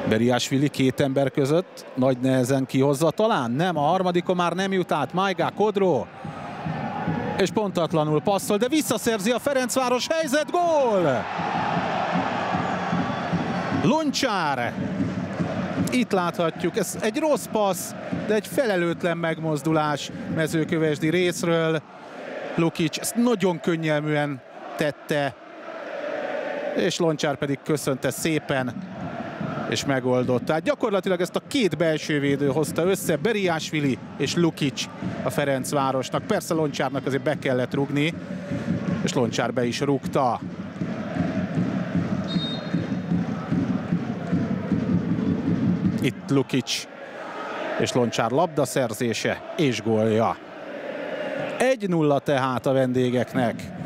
Beriásvili két ember között nagy nehezen kihozza talán, nem, a harmadikon már nem jut át, Maigá, Kodró, és pontatlanul passzol, de visszaszerzi a Ferencváros, helyzet, gól! Loncsár, itt láthatjuk, ez egy rossz passz, de egy felelőtlen megmozdulás mezőkövesdi részről. Lukic ezt nagyon könnyelműen tette, és Loncsár pedig köszönte szépen, és megoldott. Tehát gyakorlatilag ezt a két belsővédő hozta össze, Beriásvili és Lukic a Ferencvárosnak. Persze Loncsárnak azért be kellett rúgni, és Loncsár be is rúgta. Itt Lukic és Loncsár labdaszerzése és gólja. 1-0 tehát a vendégeknek.